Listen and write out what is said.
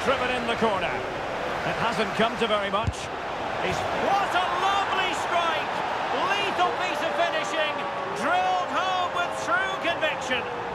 driven in the corner. It hasn't come to very much. What a lovely strike! Lethal piece of finishing, drilled home with true conviction.